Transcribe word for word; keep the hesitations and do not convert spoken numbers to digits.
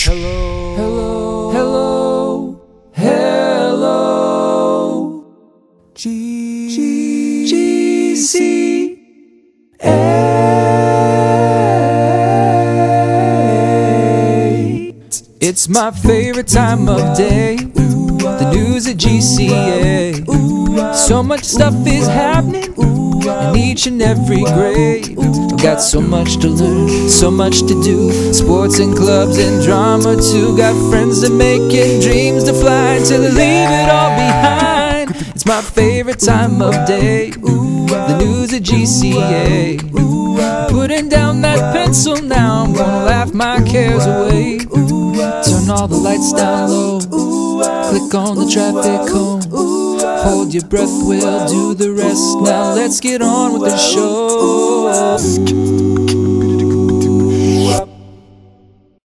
Hello, hello, hello, hello. G G C A. It's my favorite time of day. The news at G C A. So much stuff is happening in each and every grade. I've got so much to learn, so much to do. Sports and clubs and drama too. Got friends that making dreams to fly till they leave it all behind. It's my favorite time of day. The news at G C A. Putting down that pencil now, I'm gonna laugh my cares away. Turn all the lights down low. Click on the traffic cone. Hold your breath, we'll do the rest. Now let's get on with the show.